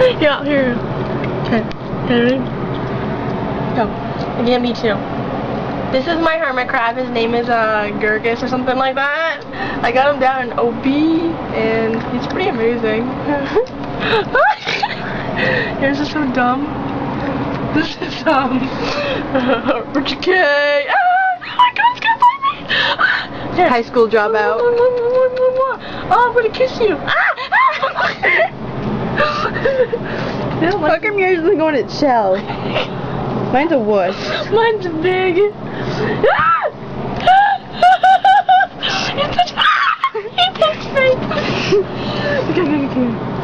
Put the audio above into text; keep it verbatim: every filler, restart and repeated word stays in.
Yeah, here. Okay. Ready? Go. Yeah, me too. This is my hermit crab. His name is uh, Gurgis or something like that. I got him down in O B, and he's pretty amazing. Yours is so dumb. This is dumb. Richard K. Ah! Oh my God, it's gonna bite me! Ah! Here. High school dropout. Oh, I'm gonna kiss you. Ah! How come yours isn't going to shell? Mine's a wuss. Mine's big. Ah! He touched. Ah! He touched me. Okay, okay, okay.